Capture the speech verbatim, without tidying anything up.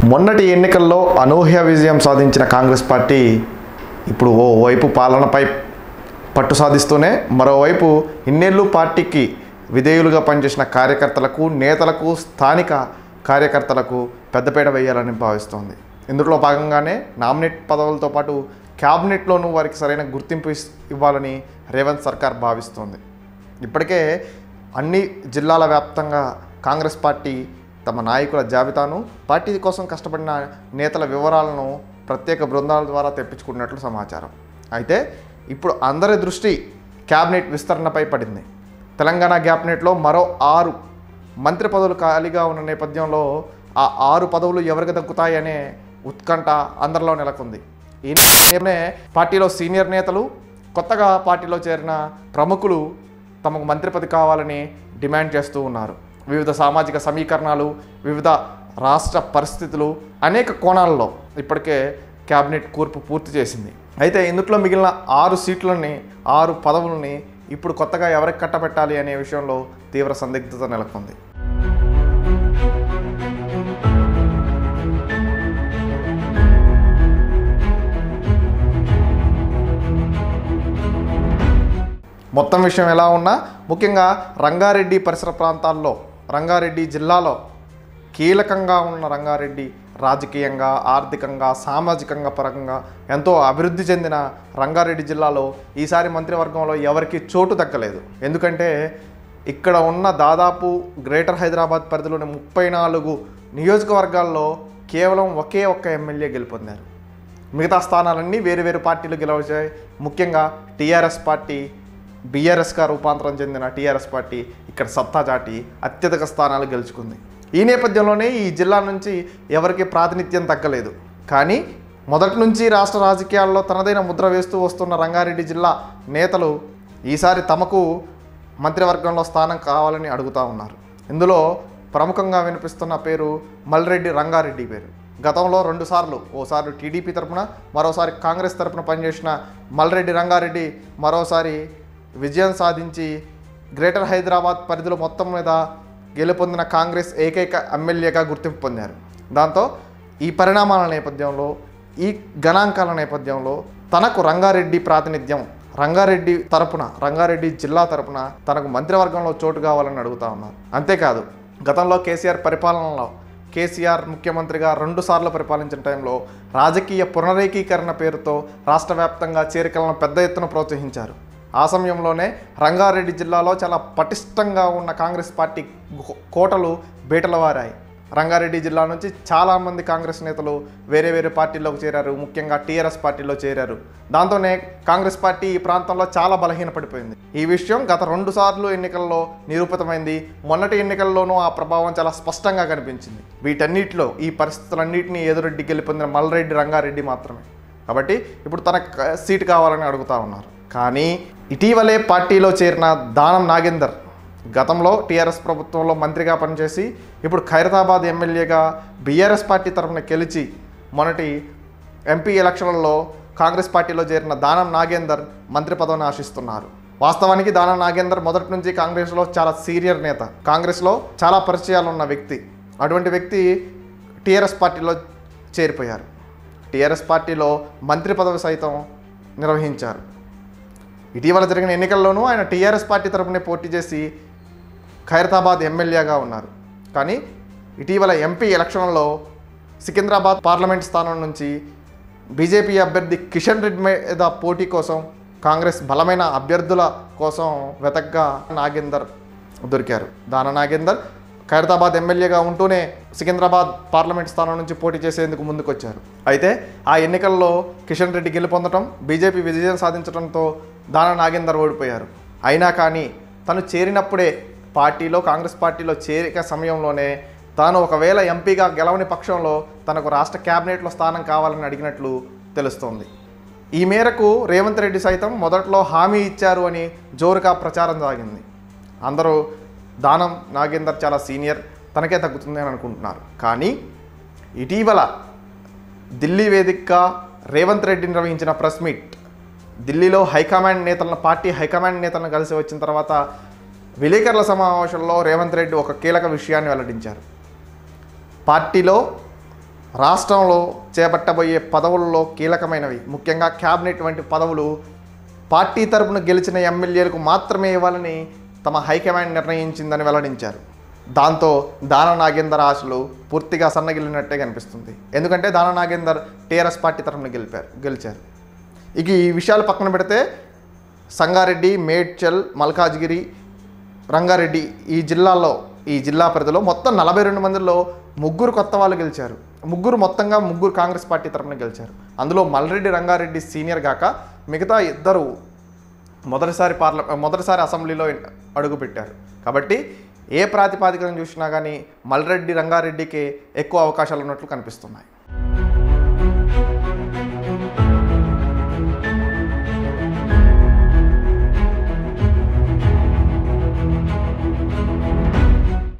మొన్నటి ఎన్నికల్లో అనూహ్య విజయం సాధించిన కాంగ్రెస్ పార్టీ ఇప్పుడు ఓవైపు పాలనపై పట్టు సాధిస్తూనే మరోవైపు ఇన్నేళ్ళు పార్టీకి విధేయులుగా పనిచేసిన కార్యకర్తలకు నేతలకు స్థానిక కార్యకర్తలకు పెద్దపీట వేయాలని భావిస్తోంది. ఇందులో భాగంగానే నామినేట్ పదవులతో పాటు క్యాబినెట్లోనూ వారికి సరైన గుర్తింపు ఇవ్వాలని రేవంత్ సర్కార్ భావిస్తోంది. ఇప్పటికే అన్ని జిల్లాల వ్యాప్తంగా కాంగ్రెస్ పార్టీ తమ నాయకుల జాబితాను, పార్టీ కోసం కష్టపడిన నేతల వివరాలను ప్రత్యేక బృందాల ద్వారా తెప్పించుకున్నట్లు సమాచారం. అయితే ఇప్పుడు అందరి దృష్టి క్యాబినెట్ విస్తరణపై పడింది. తెలంగాణ క్యాబినెట్లో మరో ఆరు మంత్రి పదవులు ఖాళీగా ఉన్న నేపథ్యంలో ఆ ఆరు పదవులు ఎవరికి దక్కుతాయనే ఉత్కంఠ అందరిలో నెలకొంది. ఈ నేపథ్యంలోనే పార్టీలో సీనియర్ నేతలు, కొత్తగా పార్టీలో చేరిన ప్రముఖులు తమకు మంత్రి పదవి కావాలని డిమాండ్ చేస్తూ ఉన్నారు. వివిధ సామాజిక సమీకరణాలు, వివిధ రాష్ట్ర పరిస్థితులు, అనేక కోణాల్లో ఇప్పటికే క్యాబినెట్ కూర్పు పూర్తి చేసింది. అయితే ఇందులో మిగిలిన ఆరు సీట్లని, ఆరు పదవులని ఇప్పుడు కొత్తగా ఎవరికి కట్టబెట్టాలి అనే విషయంలో తీవ్ర సందిగ్ధత నెలకొంది. మొత్తం విషయం ఎలా ఉన్నా ముఖ్యంగా రంగారెడ్డి పరిసర ప్రాంతాల్లో, రంగారెడ్డి జిల్లాలో కీలకంగా ఉన్న రంగారెడ్డి రాజకీయంగా, ఆర్థికంగా, సామాజికంగా పరంగా ఎంతో అభివృద్ధి చెందిన రంగారెడ్డి జిల్లాలో ఈసారి మంత్రివర్గంలో ఎవరికి చోటు దక్కలేదు. ఎందుకంటే ఇక్కడ ఉన్న దాదాపు గ్రేటర్ హైదరాబాద్ పరిధిలోని ముప్పై నాలుగు నియోజకవర్గాల్లో కేవలం ఒకే ఒక్క ఎమ్మెల్యే గెలుపొందారు. మిగతా స్థానాలన్నీ వేరు వేరు పార్టీలు గెలవచ్చాయి. ముఖ్యంగా టీఆర్ఎస్ పార్టీ, బీఆర్ఎస్గా రూపాంతరం చెందిన టీఆర్ఎస్ పార్టీ ఇక్కడ సత్తా చాటి అత్యధిక స్థానాలు గెలుచుకుంది. ఈ నేపథ్యంలోనే ఈ జిల్లా నుంచి ఎవరికి ప్రాతినిధ్యం తగ్గలేదు. కానీ మొదటి నుంచి రాష్ట్ర రాజకీయాల్లో తనదైన ముద్ర వేస్తూ వస్తున్న రంగారెడ్డి జిల్లా నేతలు ఈసారి తమకు మంత్రివర్గంలో స్థానం కావాలని అడుగుతూ ఉన్నారు. ఇందులో ప్రముఖంగా వినిపిస్తున్న పేరు మల్రెడ్డి రంగారెడ్డి పేరు. గతంలో రెండుసార్లు, ఓసారి టీడీపీ తరపున, మరోసారి కాంగ్రెస్ తరపున పనిచేసిన మల్రెడ్డి రంగారెడ్డి మరోసారి విజయం సాధించి గ్రేటర్ హైదరాబాద్ పరిధిలో మొత్తం మీద గెలుపొందిన కాంగ్రెస్ ఏకైక ఎమ్మెల్యేగా గుర్తింపు పొందారు. దాంతో ఈ పరిణామాల నేపథ్యంలో, ఈ గణాంకాల నేపథ్యంలో తనకు రంగారెడ్డి ప్రాతినిధ్యం, రంగారెడ్డి తరపున, రంగారెడ్డి జిల్లా తరపున తనకు మంత్రివర్గంలో చోటు కావాలని అడుగుతా ఉన్నారు. అంతేకాదు గతంలో కేసీఆర్ పరిపాలనలో కేసీఆర్ ముఖ్యమంత్రిగా రెండు సార్లు పరిపాలించిన టైంలో రాజకీయ పునరేకీకరణ పేరుతో రాష్ట్ర వ్యాప్తంగా చేరికలను పెద్ద ఎత్తున ప్రోత్సహించారు. ఆ సమయంలోనే రంగారెడ్డి జిల్లాలో చాలా పటిష్టంగా ఉన్న కాంగ్రెస్ పార్టీ కోటలు బీటలవారాయి. రంగారెడ్డి జిల్లా నుంచి చాలామంది కాంగ్రెస్ నేతలు వేరే వేరే పార్టీల్లోకి చేరారు. ముఖ్యంగా టీఆర్ఎస్ పార్టీలో చేరారు. దాంతోనే కాంగ్రెస్ పార్టీ ఈ ప్రాంతంలో చాలా బలహీనపడిపోయింది. ఈ విషయం గత రెండు సార్లు ఎన్నికల్లో నిరూపితమైంది. మొన్నటి ఎన్నికల్లోనూ ఆ ప్రభావం చాలా స్పష్టంగా కనిపించింది. వీటన్నిటిలో ఈ పరిస్థితులన్నింటినీ ఎదురెడ్డి గెలుపొందిన మల్రెడ్డి రంగారెడ్డి మాత్రమే. కాబట్టి ఇప్పుడు తన సీటు కావాలని అడుగుతూ ఉన్నారు. కానీ ఇటీవలే పార్టీలో చేరిన దానం నాగేందర్ గతంలో టీఆర్ఎస్ ప్రభుత్వంలో మంత్రిగా పనిచేసి ఇప్పుడు ఖైరతాబాద్ ఎమ్మెల్యేగా బీఆర్ఎస్ పార్టీ తరఫున గెలిచి మొన్నటి ఎంపీ ఎలక్షన్లలో కాంగ్రెస్ పార్టీలో చేరిన దానం నాగేందర్ మంత్రి పదవిని ఆశిస్తున్నారు. వాస్తవానికి దానం నాగేందర్ మొదటి నుంచి కాంగ్రెస్లో చాలా సీనియర్ నేత, కాంగ్రెస్లో చాలా పరిచయాలు ఉన్న వ్యక్తి. అటువంటి వ్యక్తి టీఆర్ఎస్ పార్టీలో చేరిపోయారు. టీఆర్ఎస్ పార్టీలో మంత్రి పదవి సైతం నిర్వహించారు. ఇటీవల జరిగిన ఎన్నికల్లోనూ ఆయన టీఆర్ఎస్ పార్టీ తరపునే పోటీ చేసి ఖైరతాబాద్ ఎమ్మెల్యేగా ఉన్నారు. కానీ ఇటీవల ఎంపీ ఎలక్షన్లో సికింద్రాబాద్ పార్లమెంట్ స్థానం నుంచి బీజేపీ అభ్యర్థి కిషన్ రెడ్డి మీద పోటీ కోసం కాంగ్రెస్ బలమైన అభ్యర్థుల కోసం వెతగ్గా నాగేందర్ దొరికారు. దాన నాగేందర్ ఖైరతాబాద్ ఎమ్మెల్యేగా ఉంటూనే సికింద్రాబాద్ పార్లమెంట్ స్థానం నుంచి పోటీ చేసేందుకు ముందుకొచ్చారు. అయితే ఆ ఎన్నికల్లో కిషన్ రెడ్డి గెలుపొందడం, బీజేపీ విజయం సాధించడంతో దాన నాగేందర్ ఓడిపోయారు. అయినా కానీ తను చేరినప్పుడే పార్టీలో, కాంగ్రెస్ పార్టీలో చేరిక సమయంలోనే తాను ఒకవేళ ఎంపీగా గెలవని పక్షంలో తనకు రాష్ట్ర క్యాబినెట్లో స్థానం కావాలని అడిగినట్లు తెలుస్తోంది. ఈ మేరకు రేవంత్ రెడ్డి సైతం మొదట్లో హామీ ఇచ్చారు అని జోరుగా ప్రచారం సాగింది. అందరూ దానం నాగేందర్ చాలా సీనియర్, తనకే తగ్గుతుంది అని అనుకుంటున్నారు. కానీ ఇటీవల ఢిల్లీ వేదికగా రేవంత్ రెడ్డి నిర్వహించిన ప్రెస్ మీట్, ఢిల్లీలో హైకమాండ్ నేతలను, పార్టీ హైకమాండ్ నేతలను కలిసి వచ్చిన తర్వాత విలేకరుల సమావేశంలో రేవంత్ రెడ్డి ఒక కీలక విషయాన్ని వెల్లడించారు. పార్టీలో రాష్ట్రంలో చేపట్టబోయే పదవుల్లో కీలకమైనవి, ముఖ్యంగా క్యాబినెట్ వంటి పదవులు పార్టీ తరపున గెలిచిన ఎమ్మెల్యేలకు మాత్రమే ఇవ్వాలని తమ హైకమాండ్ నిర్ణయించిందని వెల్లడించారు. దాంతో దానం నాగేందర్ ఆశలు పూర్తిగా సన్నగిల్లినట్టే కనిపిస్తుంది. ఎందుకంటే దానం నాగేందర్ టీఆర్ఎస్ పార్టీ తరపున గెలిపారు గెలిచారు ఇక ఈ విషయాలు పక్కన పెడితే సంగారెడ్డి, మేడ్చల్, మల్కాజ్గిరి, రంగారెడ్డి ఈ జిల్లాల్లో ఈ జిల్లా పరిధిలో మొత్తం నలభై రెండు మందిలో ముగ్గురు కొత్త వాళ్ళు గెలిచారు. ముగ్గురు మొత్తంగా ముగ్గురు కాంగ్రెస్ పార్టీ తరఫున గెలిచారు. అందులో మల్రెడ్డి రంగారెడ్డి సీనియర్ గాక మిగతా ఇద్దరు మొదటిసారి పార్ల మొదటిసారి అసెంబ్లీలో అడుగుపెట్టారు. కాబట్టి ఏ ప్రాతిపాదికను చూసినా కానీ మల్రెడ్డి రంగారెడ్డికి ఎక్కువ అవకాశాలు ఉన్నట్లు కనిపిస్తున్నాయి.